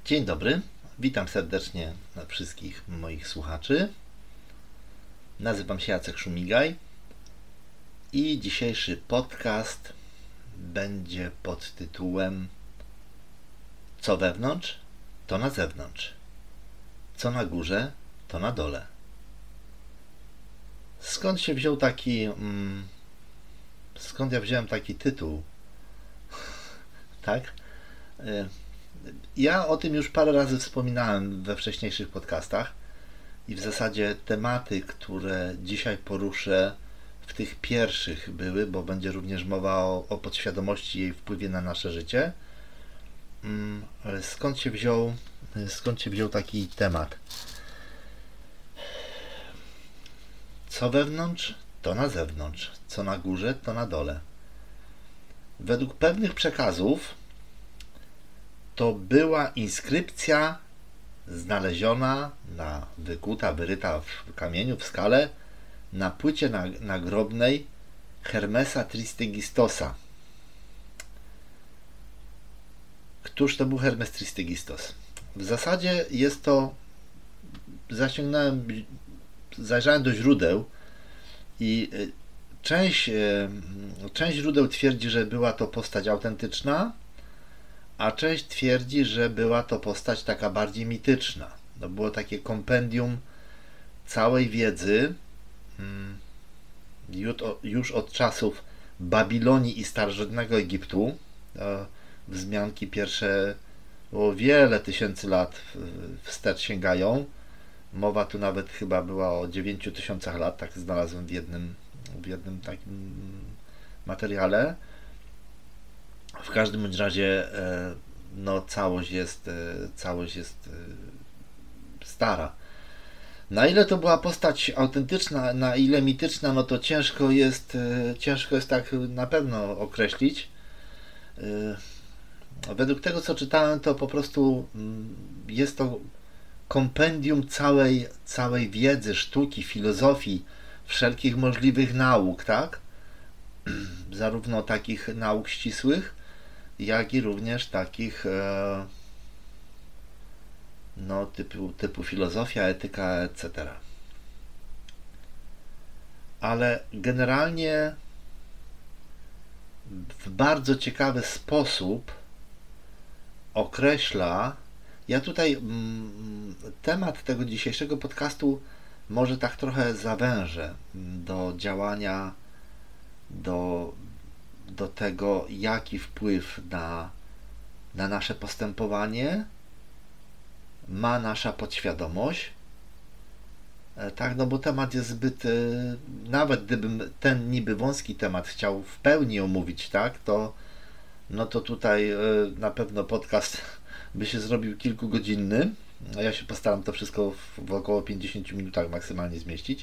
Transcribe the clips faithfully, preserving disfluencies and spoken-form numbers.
Dzień dobry, witam serdecznie wszystkich moich słuchaczy. Nazywam się Jacek Szumigaj i dzisiejszy podcast będzie pod tytułem Co wewnątrz, to na zewnątrz. Co na górze, to na dole. Skąd się wziął taki... Mm, skąd ja wziąłem taki tytuł? tak? Ja o tym już parę razy wspominałem we wcześniejszych podcastach i w zasadzie tematy, które dzisiaj poruszę, w tych pierwszych były, bo będzie również mowa o, o podświadomości i jej wpływie na nasze życie. Ale skąd się wziął, skąd się wziął taki temat? Co wewnątrz, to na zewnątrz. Co na górze, to na dole. Według pewnych przekazów to była inskrypcja znaleziona, na, wykuta, wyryta w kamieniu, w skale, na płycie nagrobnej Hermesa Trismegistosa. Któż to był Hermes Trismegistos? W zasadzie jest to... Zasięgnąłem, zajrzałem do źródeł i część, część źródeł twierdzi, że była to postać autentyczna, a część twierdzi, że była to postać taka bardziej mityczna. To było takie kompendium całej wiedzy już od czasów Babilonii i starożytnego Egiptu. Wzmianki pierwsze o wiele tysięcy lat wstecz sięgają. Mowa tu nawet chyba była o dziewięciu tysiącach lat, tak znalazłem w jednym, w jednym takim materiale. W każdym bądź razie no, całość jest, całość jest stara. Na ile to była postać autentyczna, na ile mityczna, no to ciężko jest, ciężko jest tak na pewno określić. Według tego, co czytałem, to po prostu jest to kompendium całej, całej wiedzy, sztuki, filozofii, wszelkich możliwych nauk, tak? Zarówno takich nauk ścisłych, jak i również takich no, typu, typu filozofia, etyka, et cetera. Ale generalnie w bardzo ciekawy sposób określa, ja tutaj mm, temat tego dzisiejszego podcastu może tak trochę zawężę do działania, do, do tego, jaki wpływ na, na nasze postępowanie ma nasza podświadomość. Tak, no bo temat jest zbyt, nawet gdybym ten niby wąski temat chciał w pełni omówić, tak, to no to tutaj na pewno podcast by się zrobił kilkugodzinny, a ja się postaram to wszystko w, w około pięćdziesięciu minutach maksymalnie zmieścić.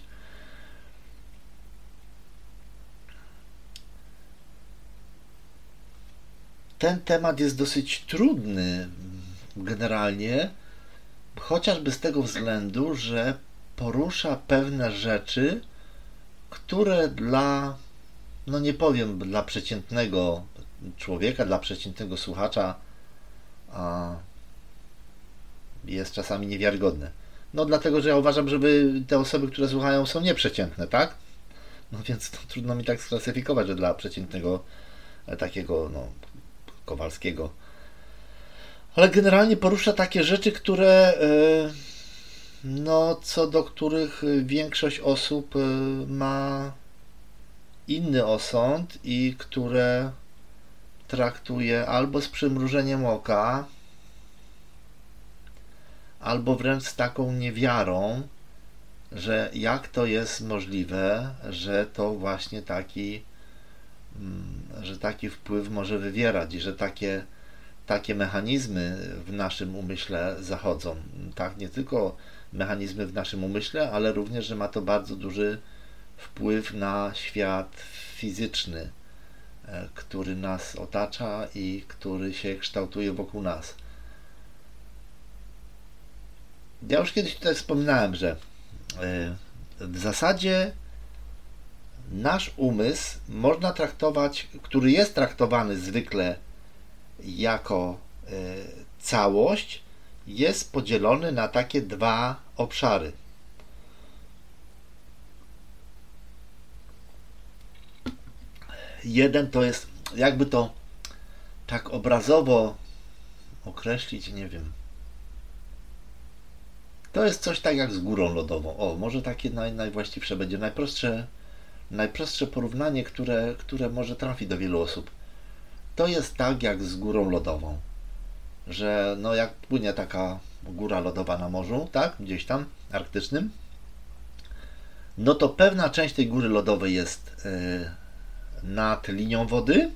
Ten temat jest dosyć trudny generalnie, chociażby z tego względu, że porusza pewne rzeczy, które dla, no nie powiem dla przeciętnego człowieka, dla przeciętnego słuchacza a, jest czasami niewiarygodne. No dlatego, że ja uważam, że te osoby, które słuchają, są nieprzeciętne, tak? No więc to trudno mi tak sklasyfikować, że dla przeciętnego takiego, no, Kowalskiego. Ale generalnie porusza takie rzeczy, które no, co do których większość osób ma inny osąd i które traktuje albo z przymrużeniem oka, albo wręcz z taką niewiarą, że jak to jest możliwe, że to właśnie taki, że taki wpływ może wywierać i że takie, takie mechanizmy w naszym umyśle zachodzą. Tak, nie tylko mechanizmy w naszym umyśle, ale również, że ma to bardzo duży wpływ na świat fizyczny, który nas otacza i który się kształtuje wokół nas. Ja już kiedyś tutaj wspominałem, że w zasadzie nasz umysł można traktować, który jest traktowany zwykle jako całość, jest podzielony na takie dwa obszary. Jeden to jest, jakby to tak obrazowo określić, nie wiem. To jest coś tak jak z górą lodową. O, może takie naj, najwłaściwsze będzie, najprostsze, najprostsze porównanie, które, które może trafi do wielu osób. To jest tak jak z górą lodową, że no jak płynie taka góra lodowa na morzu, tak, gdzieś tam arktycznym, no to pewna część tej góry lodowej jest yy, nad linią wody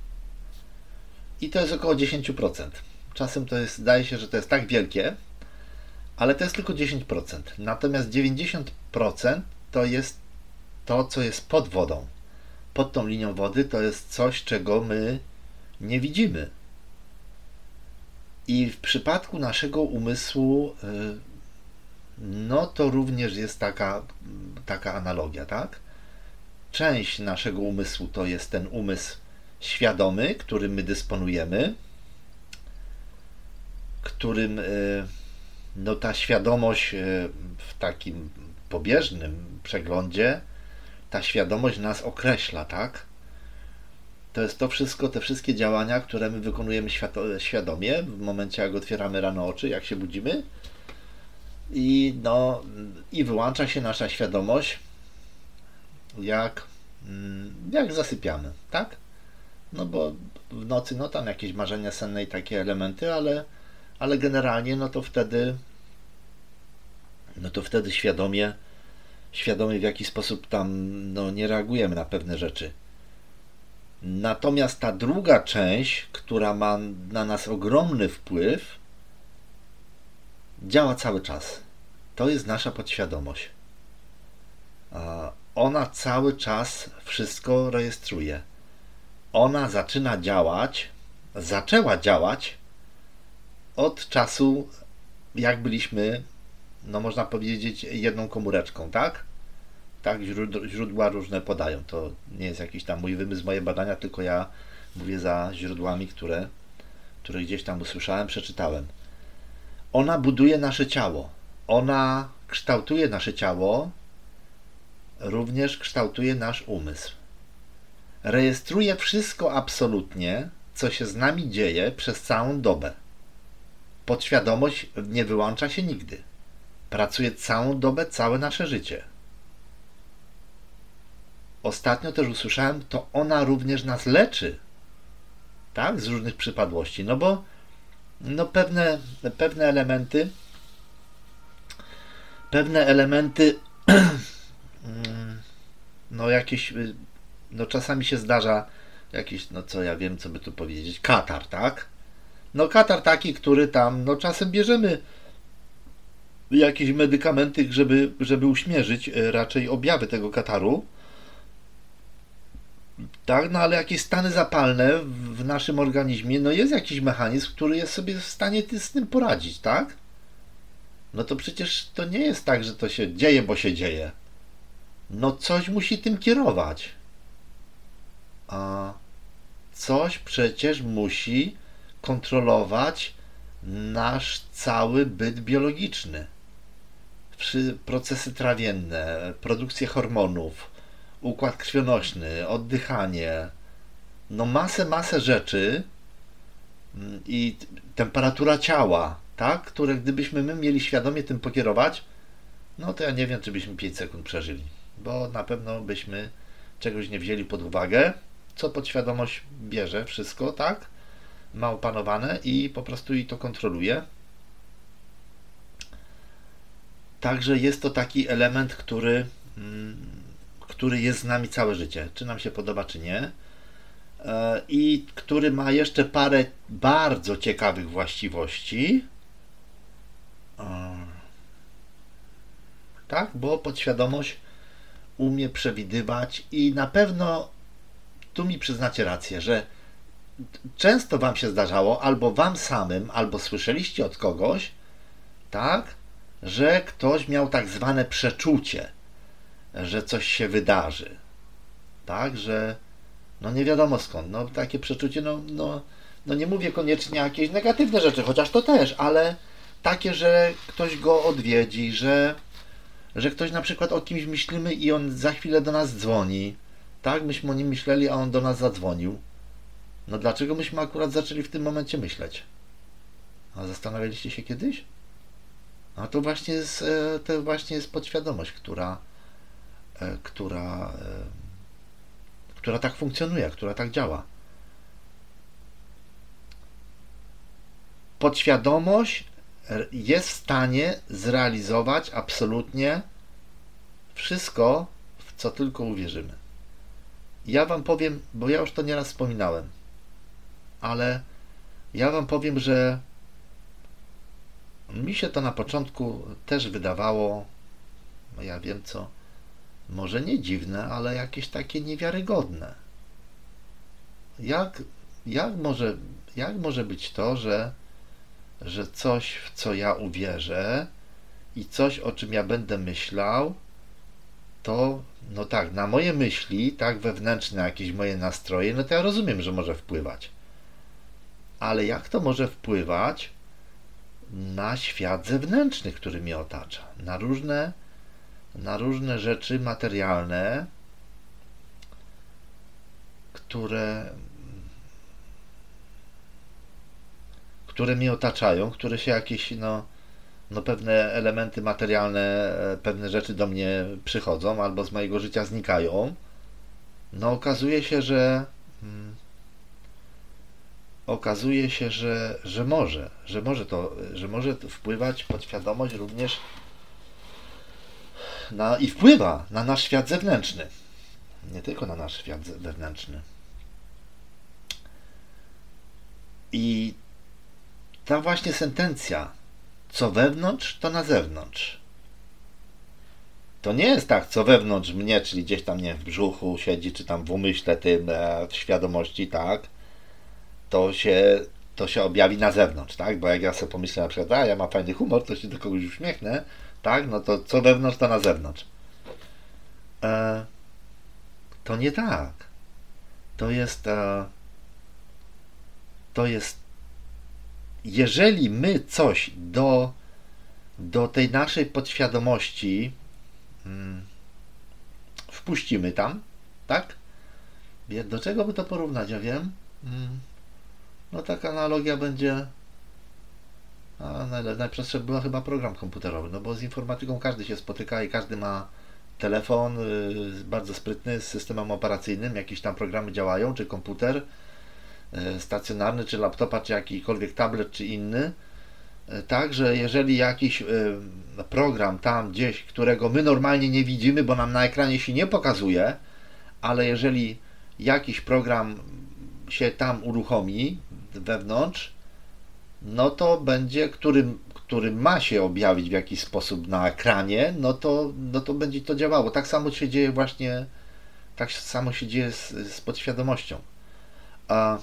i to jest około dziesięć procent. Czasem to jest, zdaje się, że to jest tak wielkie, ale to jest tylko dziesięć procent. Natomiast dziewięćdziesiąt procent to jest to, co jest pod wodą. Pod tą linią wody to jest coś, czego my nie widzimy. I w przypadku naszego umysłu no to również jest taka, taka analogia, tak? Część naszego umysłu to jest ten umysł świadomy, którym my dysponujemy, którym no ta świadomość w takim pobieżnym przeglądzie, ta świadomość nas określa, tak? To jest to wszystko, te wszystkie działania, które my wykonujemy świadomie w momencie, jak otwieramy rano oczy, jak się budzimy i no i wyłącza się nasza świadomość, jak, jak zasypiamy, tak? No bo w nocy, no tam jakieś marzenia senne i takie elementy, ale, ale generalnie, no to wtedy no to wtedy świadomie świadomie w jakiś sposób tam no, nie reagujemy na pewne rzeczy. Natomiast ta druga część, która ma na nas ogromny wpływ, działa cały czas. To jest nasza podświadomość. Ona cały czas wszystko rejestruje. Ona zaczyna działać, zaczęła działać od czasu, jak byliśmy, no można powiedzieć, jedną komóreczką, tak? Tak, źródła różne podają. To nie jest jakiś tam mój wymysł, moje badania, tylko ja mówię za źródłami, które, które gdzieś tam usłyszałem, przeczytałem. Ona buduje nasze ciało. Ona kształtuje nasze ciało, również kształtuje nasz umysł. Rejestruje wszystko absolutnie, co się z nami dzieje przez całą dobę. Podświadomość nie wyłącza się nigdy. Pracuje całą dobę, całe nasze życie. Ostatnio też usłyszałem, to ona również nas leczy, tak, z różnych przypadłości, no bo no pewne, pewne elementy pewne elementy no jakieś, no czasami się zdarza jakiś, no co ja wiem, co by tu powiedzieć, katar, tak? No katar taki, który tam, no czasem bierzemy jakieś medykamenty, żeby, żeby uśmierzyć raczej objawy tego kataru, tak, no ale jakieś stany zapalne w naszym organizmie, no jest jakiś mechanizm, który jest sobie w stanie z tym poradzić, tak? No to przecież to nie jest tak, że to się dzieje, bo się dzieje. No coś musi tym kierować. A coś przecież musi kontrolować nasz cały byt biologiczny. Procesy trawienne, produkcję hormonów, układ krwionośny, oddychanie, no masę, masę rzeczy i temperatura ciała, tak, które gdybyśmy my mieli świadomie tym pokierować, no to ja nie wiem, czy byśmy pięć sekund przeżyli, bo na pewno byśmy czegoś nie wzięli pod uwagę, co podświadomość bierze wszystko, tak, ma opanowane i po prostu i to kontroluje. Także jest to taki element, który który jest z nami całe życie, czy nam się podoba, czy nie, i który ma jeszcze parę bardzo ciekawych właściwości, tak, bo podświadomość umie przewidywać i na pewno tu mi przyznacie rację, że często wam się zdarzało, albo wam samym, albo słyszeliście od kogoś, tak, że ktoś miał tak zwane przeczucie, że coś się wydarzy, tak, że no nie wiadomo skąd, no takie przeczucie, no, no, no nie mówię koniecznie jakieś negatywne rzeczy, chociaż to też, ale takie, że ktoś go odwiedzi, że, że ktoś na przykład o kimś myślimy i on za chwilę do nas dzwoni. Tak, myśmy o nim myśleli, a on do nas zadzwonił. No dlaczego myśmy akurat zaczęli w tym momencie myśleć? A zastanawialiście się kiedyś? A to właśnie jest, to właśnie jest podświadomość, która, która, która tak funkcjonuje, która tak działa. Podświadomość jest w stanie zrealizować absolutnie wszystko, w co tylko uwierzymy. Ja wam powiem, bo ja już to nieraz wspominałem, ale ja wam powiem, że mi się to na początku też wydawało, no ja wiem co, może nie dziwne, ale jakieś takie niewiarygodne. Jak, jak, może, jak może być to, że, że coś, w co ja uwierzę i coś, o czym ja będę myślał, to, no tak, na moje myśli, tak, wewnętrzne jakieś moje nastroje, no to ja rozumiem, że może wpływać. Ale jak to może wpływać na świat zewnętrzny, który mnie otacza? Na różne, na różne rzeczy materialne, które, które mnie otaczają, które się jakieś, no, no pewne elementy materialne, pewne rzeczy do mnie przychodzą albo z mojego życia znikają. No okazuje się, że hmm, okazuje się, że, że może, że może to, że może to wpływać podświadomość również na, i wpływa na nasz świat zewnętrzny. Nie tylko na nasz świat wewnętrzny. I ta właśnie sentencja, co wewnątrz, to na zewnątrz. To nie jest tak, co wewnątrz mnie, czyli gdzieś tam nie w brzuchu siedzi, czy tam w umyśle tym, w świadomości, tak, to się, to się objawi na zewnątrz, tak, bo jak ja sobie pomyślę na przykład, a ja mam fajny humor, to się do kogoś uśmiechnę, tak, no to co wewnątrz, to na zewnątrz. E, to nie tak. To jest e, to jest jeżeli my coś do do tej naszej podświadomości hmm, wpuścimy tam, tak? Do czego by to porównać, ja wiem? Hmm. No taka analogia będzie, a najprostsza była chyba program komputerowy, no bo z informatyką każdy się spotyka i każdy ma telefon yy, bardzo sprytny z systemem operacyjnym, jakieś tam programy działają, czy komputer yy, stacjonarny, czy laptopa, czy jakikolwiek tablet, czy inny. Tak, że jeżeli jakiś program tam gdzieś, którego my normalnie nie widzimy, bo nam na ekranie się nie pokazuje, ale jeżeli jakiś program się tam uruchomi wewnątrz, no to będzie, który, który ma się objawić w jakiś sposób na ekranie, no to, no to będzie to działało. Tak samo się dzieje właśnie, tak samo się dzieje z, z podświadomością. A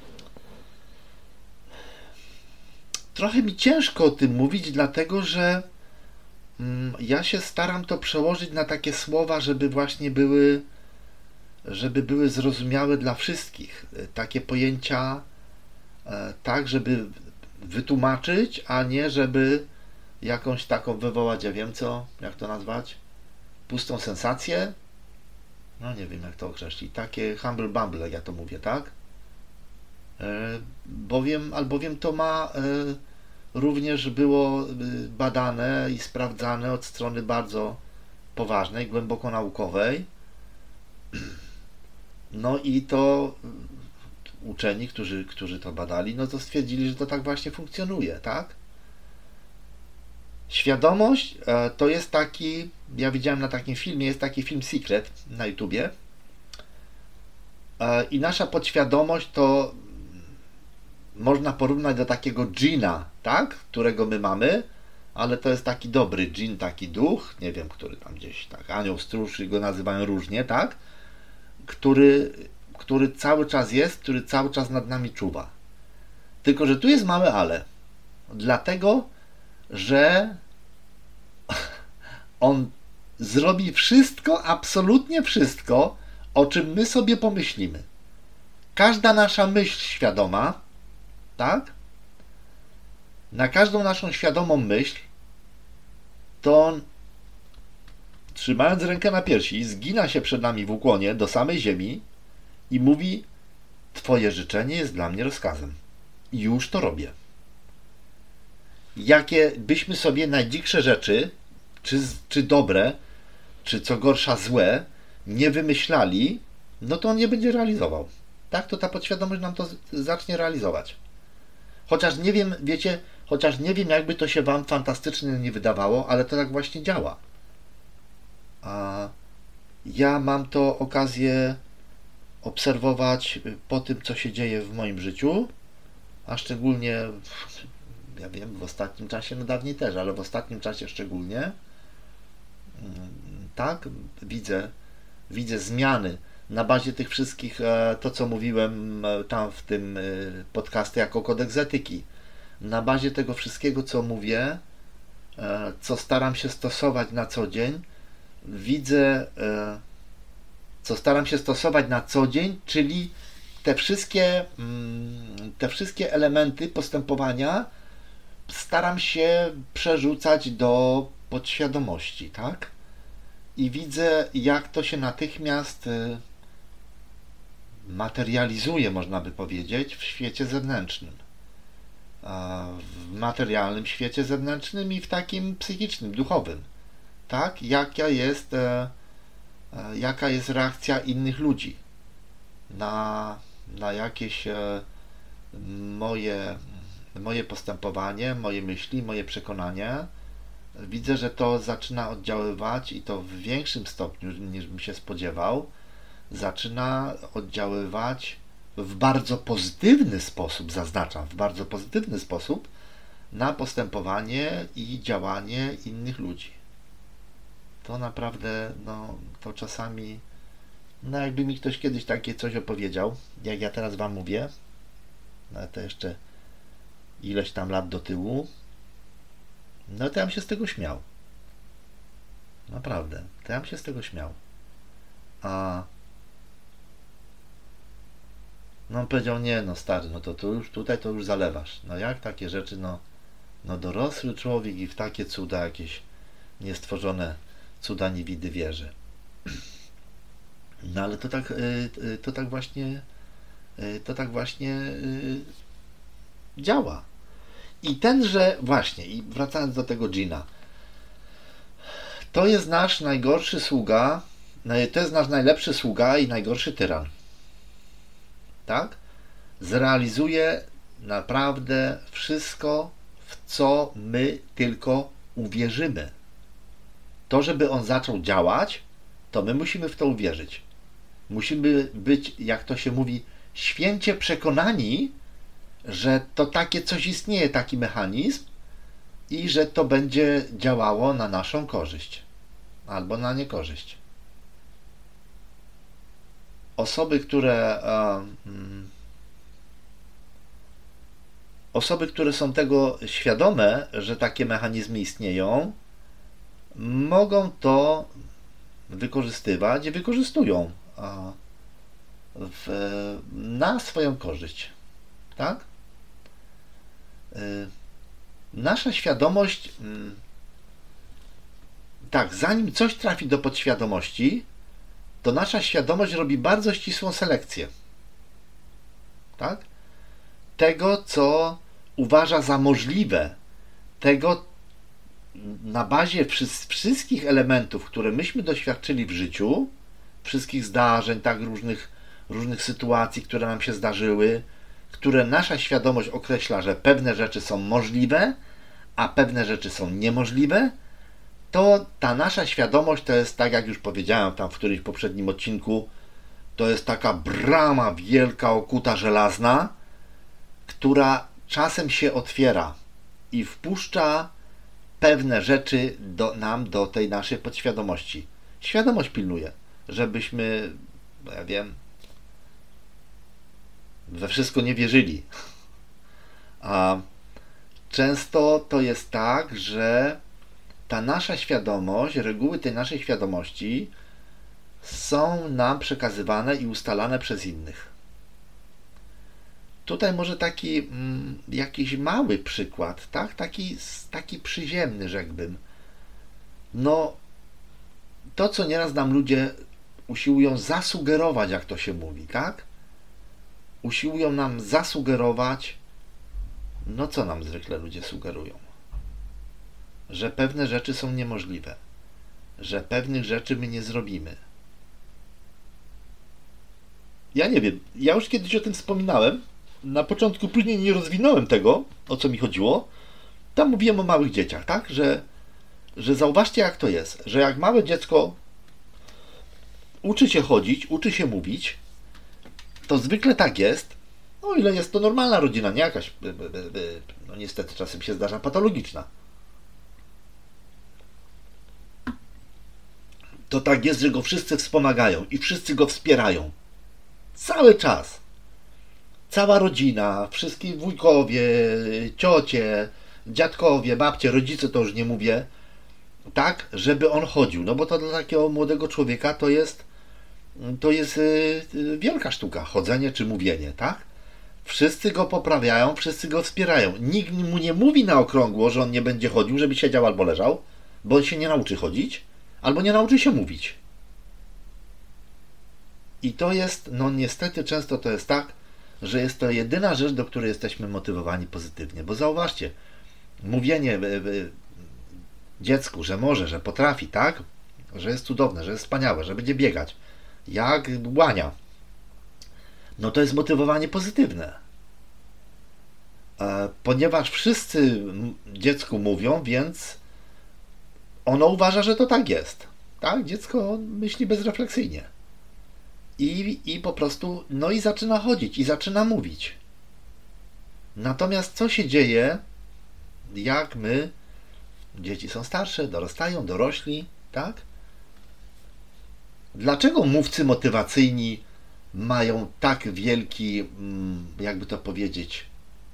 trochę mi ciężko o tym mówić, dlatego że mm, ja się staram to przełożyć na takie słowa, żeby właśnie były, żeby były zrozumiałe dla wszystkich. Takie pojęcia, e, tak, żeby wytłumaczyć, a nie żeby jakąś taką wywołać, ja wiem co, jak to nazwać, pustą sensację. No nie wiem jak to określić. Takie humble bumble, jak ja to mówię, tak? Bowiem, albowiem to ma również było badane i sprawdzane od strony bardzo poważnej, głęboko naukowej. No i to uczeni, którzy, którzy to badali, no to stwierdzili, że to tak właśnie funkcjonuje, tak? Świadomość to jest taki, ja widziałem na takim filmie, jest taki film Secret na YouTubie i nasza podświadomość to można porównać do takiego dżina, tak? Którego my mamy, ale to jest taki dobry dżin, taki duch, nie wiem, który tam gdzieś, tak, anioł stróż, go nazywają różnie, tak? Który, który cały czas jest, który cały czas nad nami czuwa. Tylko że tu jest małe ale. Dlatego, że on zrobi wszystko, absolutnie wszystko, o czym my sobie pomyślimy. Każda nasza myśl świadoma, tak? Na każdą naszą świadomą myśl to on, trzymając rękę na piersi, zgina się przed nami w ukłonie do samej ziemi i mówi: Twoje życzenie jest dla mnie rozkazem. I już to robię. Jakie byśmy sobie najdziksze rzeczy, czy, czy dobre, czy co gorsza złe, nie wymyślali, no to on nie będzie realizował. Tak, to ta podświadomość nam to zacznie realizować. Chociaż nie wiem, wiecie, chociaż nie wiem, jakby to się wam fantastycznie nie wydawało, ale to tak właśnie działa. A ja mam to okazję obserwować po tym, co się dzieje w moim życiu, a szczególnie, ja wiem, w ostatnim czasie, no dawniej też, ale w ostatnim czasie szczególnie, tak, widzę, widzę zmiany na bazie tych wszystkich, to co mówiłem tam w tym podcastie jako kodeks etyki, na bazie tego wszystkiego, co mówię, co staram się stosować na co dzień, widzę, co staram się stosować na co dzień, czyli te wszystkie, te wszystkie elementy postępowania staram się przerzucać do podświadomości, tak? I widzę, jak to się natychmiast materializuje, można by powiedzieć, w świecie zewnętrznym. W materialnym świecie zewnętrznym i w takim psychicznym, duchowym. Tak? Jaka jest, jaka jest reakcja innych ludzi na, na jakieś moje, moje postępowanie, moje myśli, moje przekonania. Widzę, że to zaczyna oddziaływać i to w większym stopniu niż bym się spodziewał. Zaczyna oddziaływać w bardzo pozytywny sposób, zaznaczam, w bardzo pozytywny sposób na postępowanie i działanie innych ludzi. To naprawdę, no, to czasami, no jakby mi ktoś kiedyś takie coś opowiedział, jak ja teraz wam mówię, no to jeszcze ileś tam lat do tyłu, no to ja bym się z tego śmiał. Naprawdę, to ja bym się z tego śmiał. A no on powiedział: nie, no stary, no to, to już tutaj to już zalewasz. No jak takie rzeczy, no, no dorosły człowiek i w takie cuda jakieś niestworzone cuda niewidy wierzy. No ale to tak, to tak właśnie, to tak właśnie działa. I tenże właśnie, i wracając do tego dżina, to jest nasz najgorszy sługa, to jest nasz najlepszy sługa i najgorszy tyran. Tak? Zrealizuje naprawdę wszystko, w co my tylko uwierzymy. To, żeby on zaczął działać, to my musimy w to uwierzyć. Musimy być, jak to się mówi, święcie przekonani, że to takie coś istnieje, taki mechanizm i że to będzie działało na naszą korzyść albo na niekorzyść. Osoby, które osoby, które są tego świadome, że takie mechanizmy istnieją, mogą to wykorzystywać i wykorzystują w, na swoją korzyść. Tak? Nasza świadomość, tak, zanim coś trafi do podświadomości, to nasza świadomość robi bardzo ścisłą selekcję. Tak? Tego, co uważa za możliwe, tego na bazie wszystkich elementów, które myśmy doświadczyli w życiu, wszystkich zdarzeń, tak, różnych, różnych sytuacji, które nam się zdarzyły, które nasza świadomość określa, że pewne rzeczy są możliwe, a pewne rzeczy są niemożliwe, to ta nasza świadomość to jest, tak jak już powiedziałem tam w którymś poprzednim odcinku, to jest taka brama wielka, okuta, żelazna, która czasem się otwiera i wpuszcza pewne rzeczy do, nam do tej naszej podświadomości. Świadomość pilnuje, żebyśmy, no ja wiem, we wszystko nie wierzyli. A często to jest tak, że ta nasza świadomość, reguły tej naszej świadomości są nam przekazywane i ustalane przez innych. tutaj może taki mm, jakiś mały przykład, tak? Taki, taki przyziemny, rzekłbym. No, to, co nieraz nam ludzie usiłują zasugerować, jak to się mówi, tak? Usiłują nam zasugerować, no co nam zwykle ludzie sugerują? Że pewne rzeczy są niemożliwe, że pewnych rzeczy my nie zrobimy. Ja nie wiem, ja już kiedyś o tym wspominałem, na początku później nie rozwinąłem tego, o co mi chodziło. Tam mówiłem o małych dzieciach, tak? Że, że zauważcie, jak to jest, że jak małe dziecko uczy się chodzić, uczy się mówić, to zwykle tak jest, o ile jest to normalna rodzina, nie jakaś, no niestety czasem się zdarza patologiczna. To tak jest, że go wszyscy wspomagają i wszyscy go wspierają. Cały czas. Cała rodzina, wszystkie wujkowie, ciocie, dziadkowie, babcie, rodzice, to już nie mówię, tak, żeby on chodził. No bo to dla takiego młodego człowieka to jest to jest yy, wielka sztuka, chodzenie czy mówienie, tak? Wszyscy go poprawiają, wszyscy go wspierają. Nikt mu nie mówi na okrągło, że on nie będzie chodził, żeby siedział albo leżał, bo on się nie nauczy chodzić, albo nie nauczy się mówić. I to jest, no niestety często to jest tak, że jest to jedyna rzecz, do której jesteśmy motywowani pozytywnie. Bo zauważcie, mówienie dziecku, że może, że potrafi, tak? Że jest cudowne, że jest wspaniałe, że będzie biegać, jak łania, no to jest motywowanie pozytywne. Ponieważ wszyscy dziecku mówią, więc ono uważa, że to tak jest. Tak? Dziecko myśli bezrefleksyjnie. I, I po prostu, no i zaczyna chodzić, i zaczyna mówić. Natomiast co się dzieje, jak my, dzieci są starsze, dorastają, dorośli, tak? Dlaczego mówcy motywacyjni mają tak wielki, jakby to powiedzieć,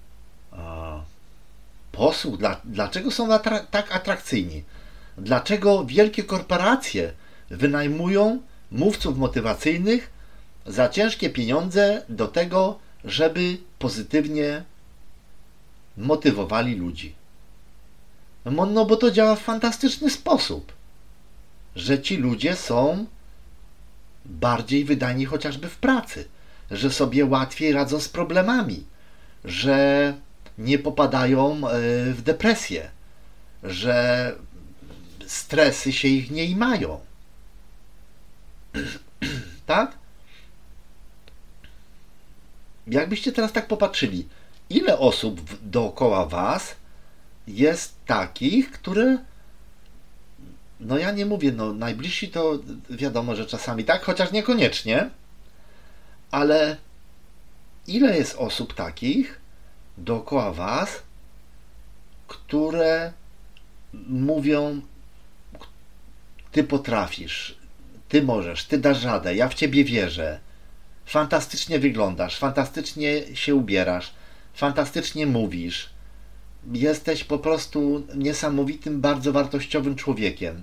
posłuch? Dlaczego są atra- tak atrakcyjni? Dlaczego wielkie korporacje wynajmują mówców motywacyjnych za ciężkie pieniądze do tego, żeby pozytywnie motywowali ludzi? No, no bo to działa w fantastyczny sposób, że ci ludzie są bardziej wydajni chociażby w pracy, że sobie łatwiej radzą z problemami, że nie popadają w depresję, że stresy się ich nie imają. Tak? Jakbyście teraz tak popatrzyli, ile osób dookoła was jest takich, które, no ja nie mówię, no najbliżsi to wiadomo, że czasami tak, chociaż niekoniecznie, ale ile jest osób takich dookoła was, które mówią, ty potrafisz, ty możesz, ty dasz radę, ja w ciebie wierzę, fantastycznie wyglądasz, fantastycznie się ubierasz, fantastycznie mówisz, jesteś po prostu niesamowitym, bardzo wartościowym człowiekiem.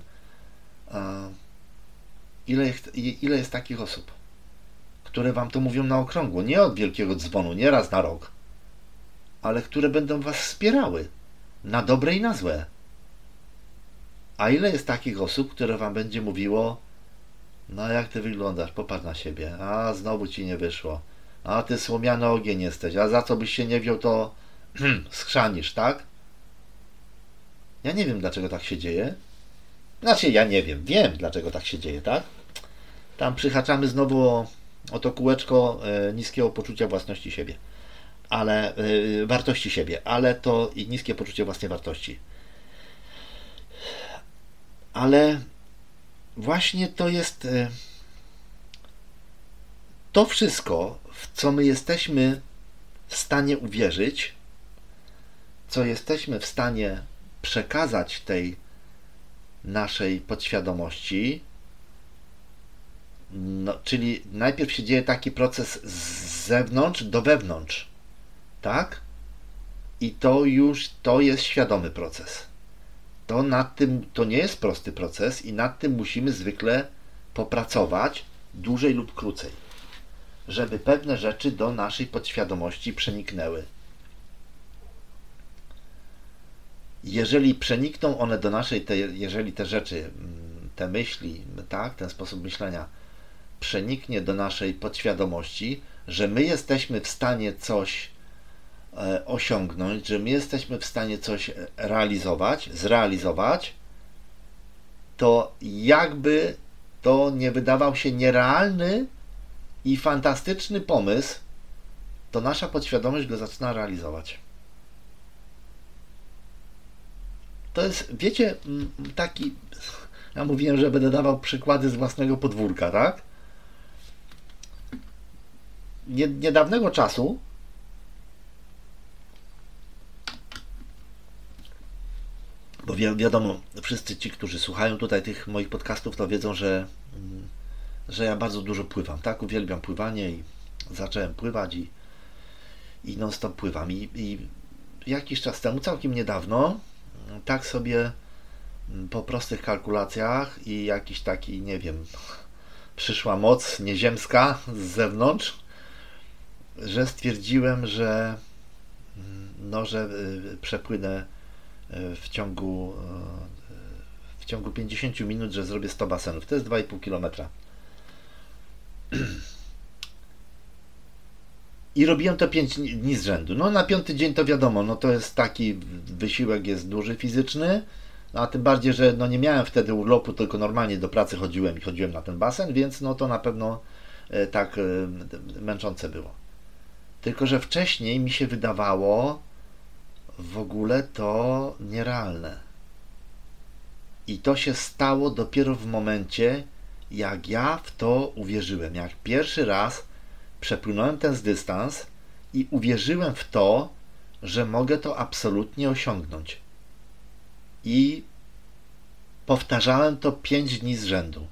Ile jest, ile jest takich osób, które wam to mówią na okrągło, nie od wielkiego dzwonu, nie raz na rok, ale które będą was wspierały na dobre i na złe. A ile jest takich osób, które wam będzie mówiło, no jak ty wyglądasz, popatrz na siebie, a znowu ci nie wyszło, a ty słomiany ogień jesteś, a za co byś się nie wziął, to skrzanisz, tak? Ja nie wiem, dlaczego tak się dzieje. Znaczy, ja nie wiem, wiem, dlaczego tak się dzieje, tak? Tam przyhaczamy znowu o, o to kółeczko e, niskiego poczucia własności siebie, ale e, wartości siebie, ale to i niskie poczucie własnej wartości. Ale właśnie to jest e, to wszystko, w co my jesteśmy w stanie uwierzyć, co jesteśmy w stanie przekazać tej naszej podświadomości, no, czyli najpierw się dzieje taki proces z zewnątrz do wewnątrz, tak? I to już, to jest świadomy proces. To nad tym, to nie jest prosty proces i nad tym musimy zwykle popracować dłużej lub krócej. żeby pewne rzeczy do naszej podświadomości przeniknęły. Jeżeli przenikną one do naszej, te, jeżeli te rzeczy, te myśli, tak, ten sposób myślenia przeniknie do naszej podświadomości, że my jesteśmy w stanie coś e, osiągnąć, że my jesteśmy w stanie coś realizować, zrealizować, to jakby to nie wydawał się nierealny i fantastyczny pomysł, to nasza podświadomość go zaczyna realizować. To jest, wiecie, taki, ja mówiłem, że będę dawał przykłady z własnego podwórka, tak? Niedawnego czasu bo wi wiadomo, wszyscy ci, którzy słuchają tutaj tych moich podcastów, to wiedzą, że, że ja bardzo dużo pływam, tak? Uwielbiam pływanie i zacząłem pływać i, i non stop pływam. I, i jakiś czas temu, całkiem niedawno, tak sobie po prostych kalkulacjach i jakiś taki, nie wiem, przyszła moc nieziemska z zewnątrz, że stwierdziłem, że no, że przepłynę w ciągu w ciągu pięćdziesięciu minut, że zrobię sto basenów. To jest dwa i pół kilometra. I robiłem to pięć dni z rzędu. No na piąty dzień to wiadomo, no to jest taki wysiłek jest duży, fizyczny, no, a tym bardziej, że no nie miałem wtedy urlopu, tylko normalnie do pracy chodziłem i chodziłem na ten basen, więc no to na pewno e, tak e, męczące było. Tylko że wcześniej mi się wydawało w ogóle to nierealne. I to się stało dopiero w momencie, jak ja w to uwierzyłem. Jak pierwszy raz przepłynąłem ten dystans i uwierzyłem w to, że mogę to absolutnie osiągnąć. I powtarzałem to pięć dni z rzędu.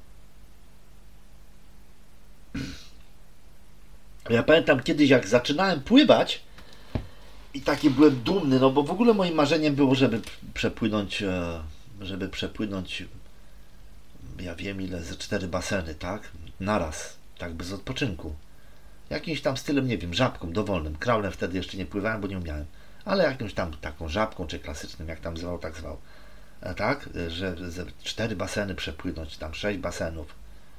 Ja pamiętam kiedyś, jak zaczynałem pływać i taki byłem dumny, no bo w ogóle moim marzeniem było, żeby przepłynąć, żeby przepłynąć, ja wiem ile, ze cztery baseny, tak? Naraz, tak bez odpoczynku. Jakimś tam stylem, nie wiem, żabką dowolnym. Kraulem wtedy jeszcze nie pływałem, bo nie umiałem. Ale jakąś tam taką żabką, czy klasycznym, jak tam zwał, tak zwał. Tak? Że ze cztery baseny przepłynąć, tam sześć basenów.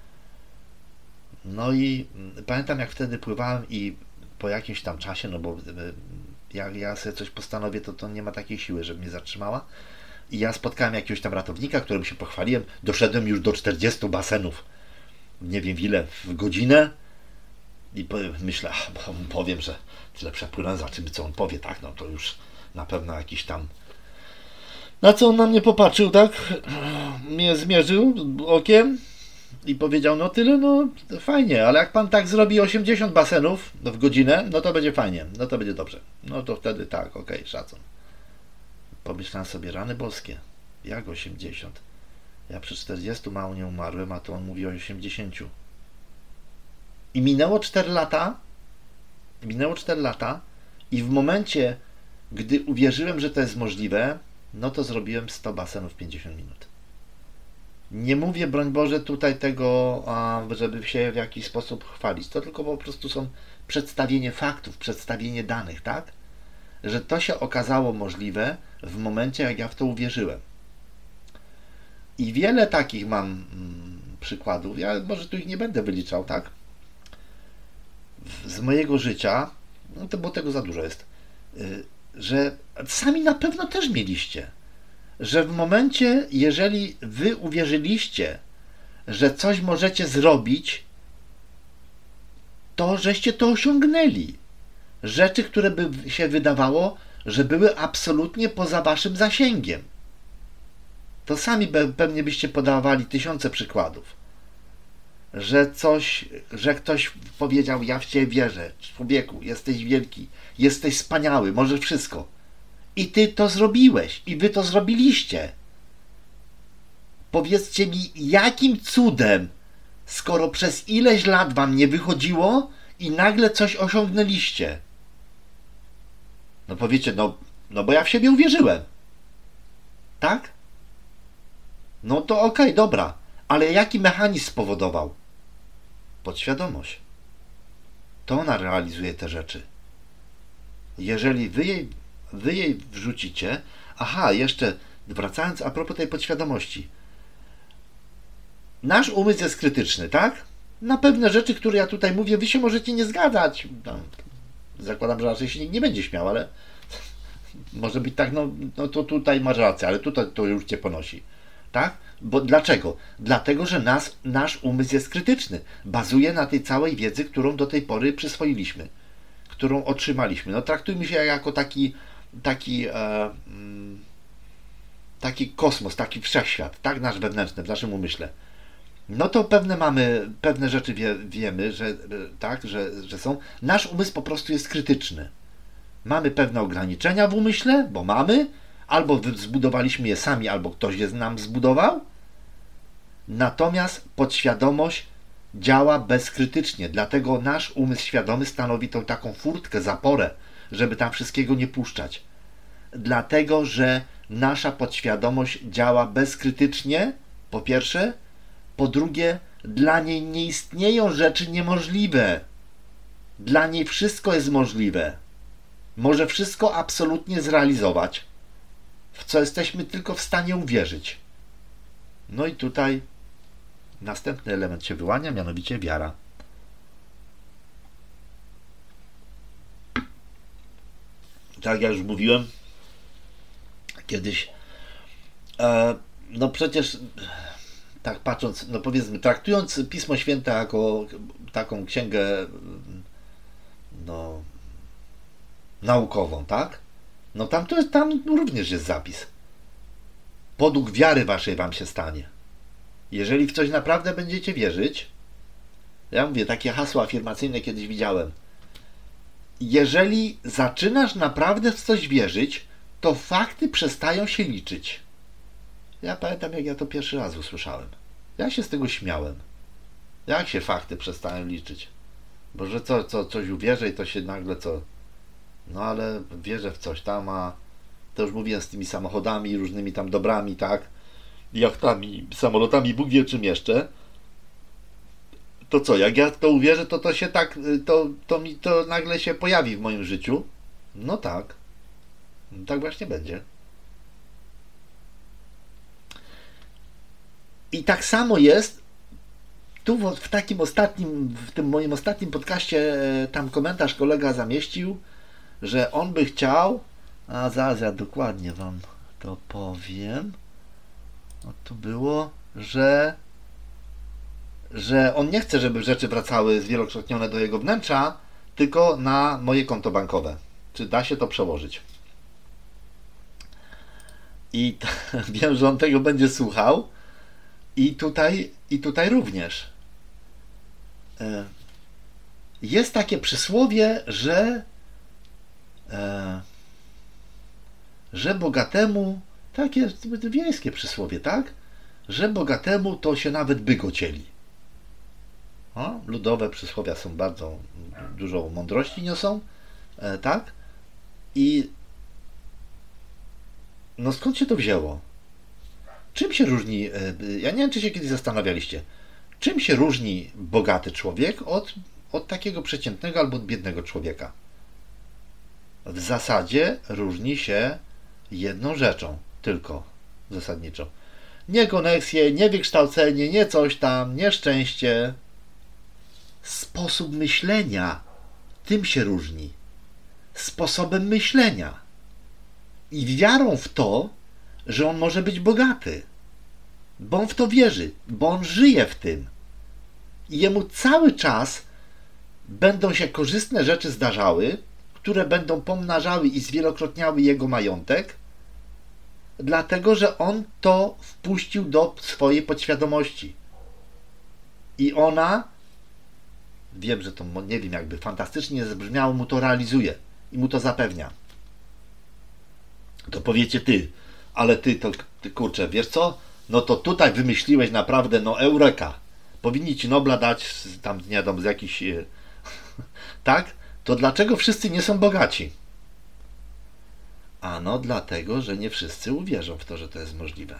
No i pamiętam, jak wtedy pływałem i po jakimś tam czasie, no bo jak ja sobie coś postanowię, to to nie ma takiej siły, żeby mnie zatrzymała. I ja spotkałem jakiegoś tam ratownika, którym się pochwaliłem. Doszedłem już do czterdziestu basenów. Nie wiem ile, w godzinę. I myślę, ach, powiem, że tyle przepłynąłem, zobaczymy co on powie, tak, no to już na pewno jakiś tam... Na co on na mnie popatrzył, tak, mnie zmierzył okiem i powiedział, no tyle, no fajnie, ale jak pan tak zrobi osiemdziesiąt basenów w godzinę, no to będzie fajnie, no to będzie dobrze. No to wtedy tak, okej, okay, szacun. Pomyślałem sobie, rany boskie, jak osiemdziesiąt? Ja przy czterdziestu mało nie umarłem, a to on mówi o osiemdziesięciu. I minęło cztery lata, minęło cztery lata i w momencie, gdy uwierzyłem, że to jest możliwe, no to zrobiłem sto basenów w pięćdziesiąt minut. Nie mówię, broń Boże, tutaj tego, żeby się w jakiś sposób chwalić. To tylko po prostu są przedstawienie faktów, przedstawienie danych, tak? Że to się okazało możliwe w momencie, jak ja w to uwierzyłem. I wiele takich mam mm, przykładów. Ja może tu ich nie będę wyliczał, tak? Z mojego życia, no to bo tego za dużo jest, że sami na pewno też mieliście, że w momencie, jeżeli wy uwierzyliście, że coś możecie zrobić, to żeście to osiągnęli. Rzeczy, które by się wydawało, że były absolutnie poza waszym zasięgiem. To sami pewnie byście podawali tysiące przykładów. Że coś, że ktoś powiedział, ja w Ciebie wierzę, człowieku, jesteś wielki, jesteś wspaniały, możesz wszystko. I Ty to zrobiłeś, i Wy to zrobiliście. Powiedzcie mi, jakim cudem, skoro przez ileś lat Wam nie wychodziło i nagle coś osiągnęliście? No powiecie, no, no bo ja w siebie uwierzyłem. Tak? No to okej, okay, dobra. Ale jaki mechanizm spowodował? Podświadomość. to ona realizuje te rzeczy. Jeżeli wy jej, wy jej wrzucicie, aha, jeszcze wracając a propos tej podświadomości. Nasz umysł jest krytyczny, tak? Na pewne rzeczy, które ja tutaj mówię, wy się możecie nie zgadzać. No, zakładam, że raczej się nikt nie będzie śmiał, ale może być tak, no, no to tutaj masz rację, ale tutaj to już cię ponosi. Tak? Bo dlaczego? Dlatego, że nas, nasz umysł jest krytyczny. Bazuje na tej całej wiedzy, którą do tej pory przyswoiliśmy, którą otrzymaliśmy. No traktujmy się jako taki taki e, taki kosmos, taki wszechświat, tak? Nasz wewnętrzny, w naszym umyśle. No to pewne mamy, pewne rzeczy wie, wiemy, że tak, że, że są. Nasz umysł po prostu jest krytyczny. Mamy pewne ograniczenia w umyśle, bo mamy, albo zbudowaliśmy je sami, albo ktoś je nam zbudował. Natomiast podświadomość działa bezkrytycznie, dlatego nasz umysł świadomy stanowi tą taką furtkę, zaporę, żeby tam wszystkiego nie puszczać. Dlatego, że nasza podświadomość działa bezkrytycznie, po pierwsze, po drugie, dla niej nie istnieją rzeczy niemożliwe. Dla niej wszystko jest możliwe. Może wszystko absolutnie zrealizować, w co jesteśmy tylko w stanie uwierzyć. No i tutaj następny element się wyłania, mianowicie wiara. Tak jak już mówiłem kiedyś, e, no przecież tak patrząc, no powiedzmy, traktując Pismo Święte jako taką księgę no naukową, tak? No tam to jest, tam również jest zapis. Podług wiary waszej wam się stanie. Jeżeli w coś naprawdę będziecie wierzyć, ja mówię, takie hasło afirmacyjne kiedyś widziałem. Jeżeli zaczynasz naprawdę w coś wierzyć, to fakty przestają się liczyć. Ja pamiętam, jak ja to pierwszy raz usłyszałem. Ja się z tego śmiałem. Jak się fakty przestają liczyć? Bo że co, co, coś uwierzę i to się nagle co... No ale wierzę w coś tam, a to już mówiłem z tymi samochodami, różnymi tam dobrami, tak? Jachtami, samolotami, Bóg wie czym jeszcze. To co, jak ja w to uwierzę, to to się tak, to, to mi to nagle się pojawi w moim życiu. No tak. Tak właśnie będzie. I tak samo jest tu w, w takim ostatnim, w tym moim ostatnim podcaście tam komentarz kolega zamieścił, że on by chciał, a zaraz ja dokładnie wam to powiem. No to było, że że on nie chce, żeby rzeczy wracały zwielokrotnione do jego wnętrza, tylko na moje konto bankowe. Czy da się to przełożyć? I to, wiem, że on tego będzie słuchał. I tutaj, i tutaj również. Jest takie przysłowie, że że bogatemu, takie wiejskie przysłowie, tak? Że bogatemu to się nawet byk ocieli. O, ludowe przysłowia są bardzo dużo mądrości niosą, e, tak? I no skąd się to wzięło? Czym się różni, e, ja nie wiem, czy się kiedyś zastanawialiście, czym się różni bogaty człowiek od, od takiego przeciętnego albo od biednego człowieka? W zasadzie różni się jedną rzeczą, tylko zasadniczo. Nie koneksje, nie wykształcenie, nie coś tam, nie szczęście. Sposób myślenia, tym się różni. Sposobem myślenia. I wiarą w to, że on może być bogaty. Bo on w to wierzy, bo on żyje w tym. I jemu cały czas będą się korzystne rzeczy zdarzały, które będą pomnażały i zwielokrotniały jego majątek, dlatego, że on to wpuścił do swojej podświadomości. I ona, wiem, że to, nie wiem, jakby fantastycznie zabrzmiało, mu to realizuje i mu to zapewnia. To powiecie ty, ale ty, to ty, kurczę, wiesz co? No to tutaj wymyśliłeś naprawdę, no eureka. Powinni ci Nobla dać, tam nie wiem, z jakiś... tak? To dlaczego wszyscy nie są bogaci? Ano dlatego, że nie wszyscy uwierzą w to, że to jest możliwe.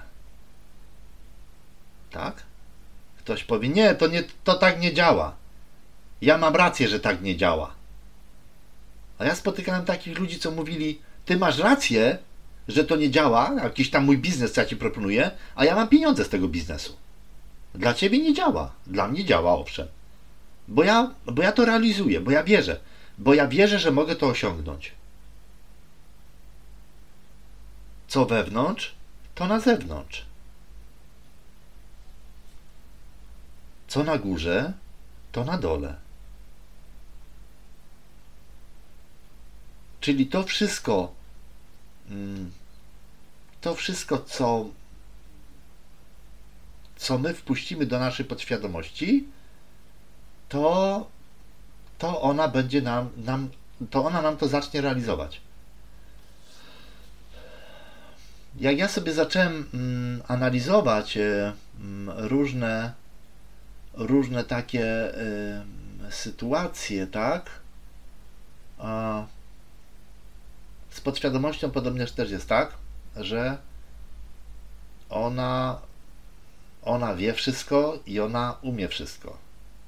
Tak? Ktoś powie, nie, to, nie, to tak nie działa. ja mam rację, że tak nie działa. A ja spotykałem takich ludzi, co mówili, ty masz rację, że to nie działa, jakiś tam mój biznes, co ja ci proponuję, a ja mam pieniądze z tego biznesu. Dla ciebie nie działa, dla mnie działa, owszem. Bo ja, bo ja to realizuję, bo ja wierzę. Bo ja wierzę, że mogę to osiągnąć. Co wewnątrz, to na zewnątrz. Co na górze, to na dole. Czyli to wszystko, to wszystko, co, co my wpuścimy do naszej podświadomości, to, to ona będzie nam, nam, to ona nam to zacznie realizować. Jak ja sobie zacząłem mm, analizować y, różne, różne takie y, sytuacje, tak? A z podświadomością podobnież też jest tak, że ona, ona wie wszystko i ona umie wszystko.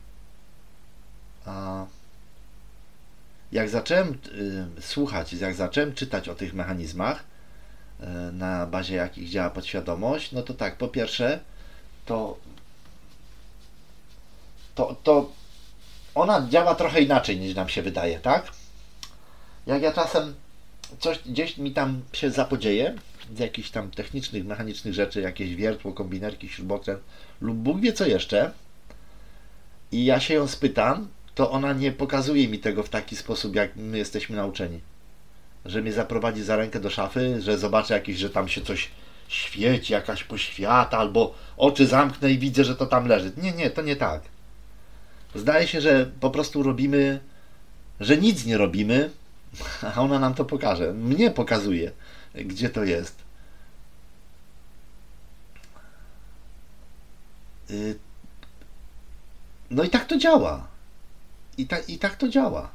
A jak zacząłem y, słuchać, jak zacząłem czytać o tych mechanizmach, y, na bazie jakich działa podświadomość, no to tak, po pierwsze, to, to, to ona działa trochę inaczej niż nam się wydaje, tak? Jak ja czasem coś gdzieś mi tam się zapodzieje, z jakichś tam technicznych, mechanicznych rzeczy, jakieś wiertło, kombinerki, śrubokręt lub Bóg wie co jeszcze, i ja się ją spytam, to ona nie pokazuje mi tego w taki sposób, jak my jesteśmy nauczeni. Że mnie zaprowadzi za rękę do szafy, że zobaczę jakieś, że tam się coś świeci, jakaś poświata, albo oczy zamknę i widzę, że to tam leży. Nie, nie, to nie tak. Zdaje się, że po prostu robimy, że nic nie robimy, a ona nam to pokaże. Mnie pokazuje, gdzie to jest. No i tak to działa. I, ta, i tak to działa.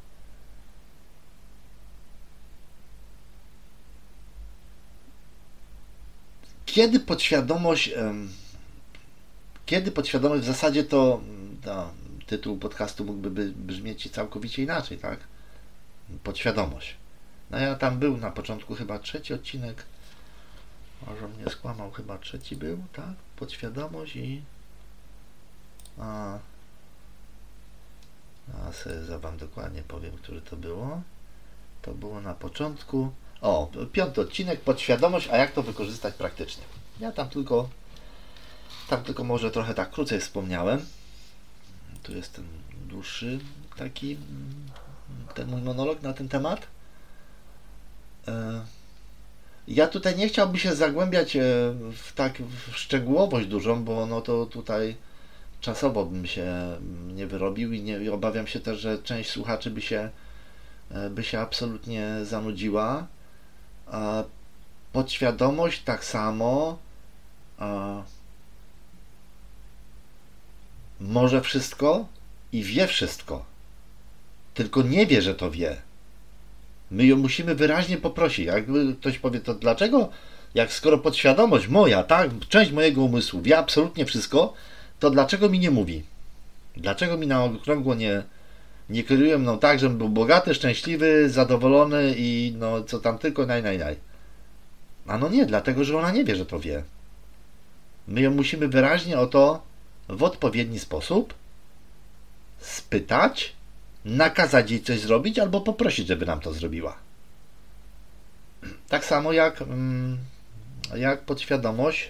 Kiedy podświadomość, kiedy podświadomość, w zasadzie to no, tytuł podcastu mógłby brzmieć całkowicie inaczej, tak? Podświadomość. No ja tam był na początku chyba trzeci odcinek, może mnie skłamał, chyba trzeci był, tak? Podświadomość i a, a sobie za wam dokładnie powiem, który to było. To było na początku. O, piąty odcinek, podświadomość, a jak to wykorzystać praktycznie. Ja tam tylko tam tylko może trochę tak krócej wspomniałem. Tu jest ten dłuższy taki ten mój monolog na ten temat. Ja tutaj nie chciałbym się zagłębiać w tak w szczegółowość dużą, bo no to tutaj czasowo bym się nie wyrobił i, nie, i obawiam się też, że część słuchaczy by się by się absolutnie zanudziła. A podświadomość tak samo a, może wszystko i wie wszystko. Tylko nie wie, że to wie. My ją musimy wyraźnie poprosić. Jakby ktoś powie, to dlaczego, jak skoro podświadomość moja, tak, część mojego umysłu wie absolutnie wszystko, to dlaczego mi nie mówi? Dlaczego mi na okrągło nie, nie kieruje mną tak, żebym był bogaty, szczęśliwy, zadowolony i no co tam tylko, naj, naj, naj. A no nie, dlatego, że ona nie wie, że to wie. My ją musimy wyraźnie o to w odpowiedni sposób spytać, nakazać jej coś zrobić albo poprosić, żeby nam to zrobiła. Tak samo jak, jak podświadomość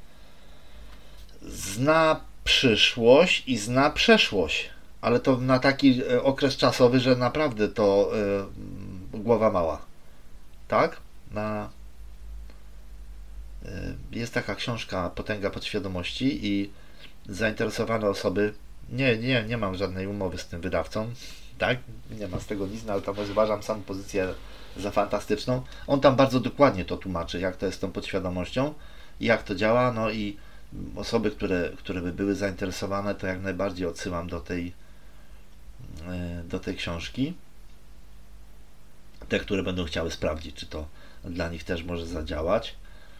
zna przyszłość i zna przeszłość, ale to na taki okres czasowy, że naprawdę to yy, głowa mała. Tak? Na, yy, jest taka książka Potęga podświadomości i zainteresowane osoby, nie, nie, nie mam żadnej umowy z tym wydawcą, tak? Nie ma z tego nic, no, ale tam uważam samą pozycję za fantastyczną. On tam bardzo dokładnie to tłumaczy, jak to jest z tą podświadomością i jak to działa, no i osoby, które, które by były zainteresowane, to jak najbardziej odsyłam do tej do tej książki. Te, które będą chciały sprawdzić, czy to dla nich też może zadziałać,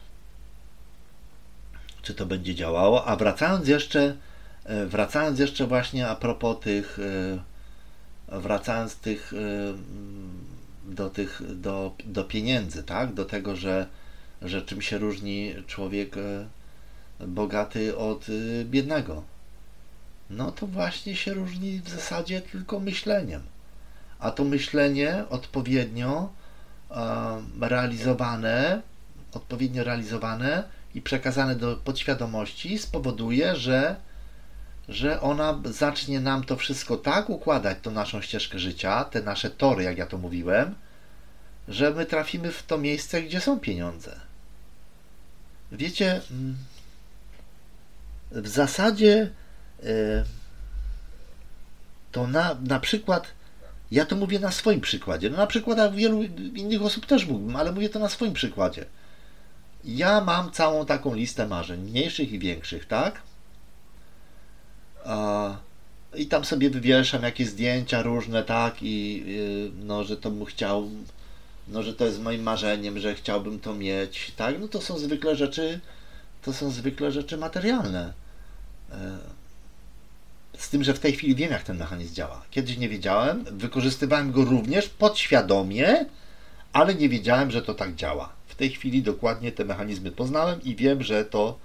czy to będzie działało. A wracając jeszcze wracając jeszcze właśnie a propos tych wracając tych, do, tych, do, do pieniędzy, tak? Do tego, że, że czym się różni człowiek bogaty od biednego. No to właśnie się różni w zasadzie tylko myśleniem. A to myślenie odpowiednio realizowane, odpowiednio realizowane i przekazane do podświadomości spowoduje, że, że ona zacznie nam to wszystko tak układać, tą naszą ścieżkę życia, te nasze tory, jak ja to mówiłem, że my trafimy w to miejsce, gdzie są pieniądze. Wiecie, w zasadzie to na, na przykład, ja to mówię na swoim przykładzie, no na przykładach wielu innych osób też mógłbym, ale mówię to na swoim przykładzie. Ja mam całą taką listę marzeń, mniejszych i większych, tak? I tam sobie wywieszam jakieś zdjęcia różne, tak? I no, że to bym chciał, no, że to jest moim marzeniem, że chciałbym to mieć, tak? No to są zwykle rzeczy, to są zwykle rzeczy materialne. Z tym, że w tej chwili wiem, jak ten mechanizm działa. Kiedyś nie wiedziałem, wykorzystywałem go również podświadomie, ale nie wiedziałem, że to tak działa. W tej chwili dokładnie te mechanizmy poznałem i wiem, że to